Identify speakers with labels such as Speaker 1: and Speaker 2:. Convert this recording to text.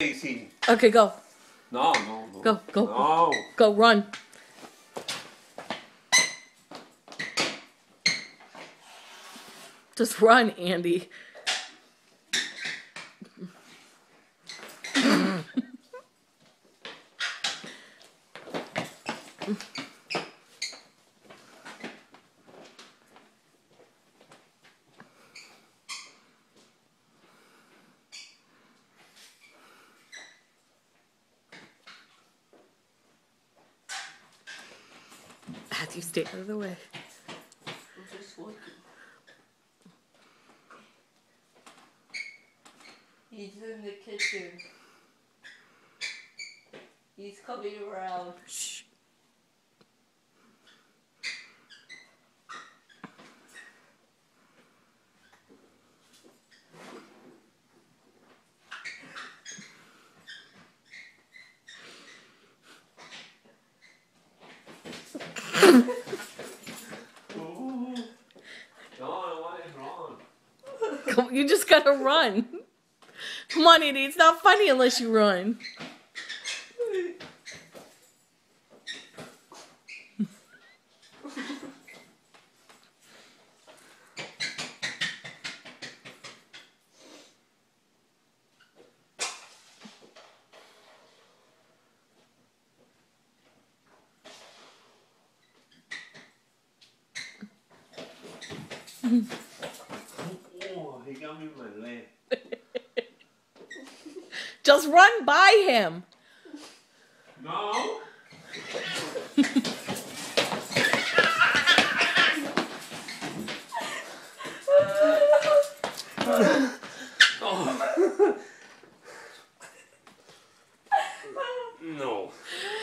Speaker 1: Easy.
Speaker 2: Okay, go.
Speaker 1: No.
Speaker 2: Go.
Speaker 1: No.
Speaker 2: Go, run. Just run, Andy. Matthew, stay out of the way.
Speaker 3: I'm just looking. He's in the kitchen. He's coming around.
Speaker 2: Shh. Come, you just gotta run. Come on, Andy. It's not funny unless you run.
Speaker 1: Oh, he got me in my leg.
Speaker 2: Just run by him.
Speaker 1: No. Oh. No.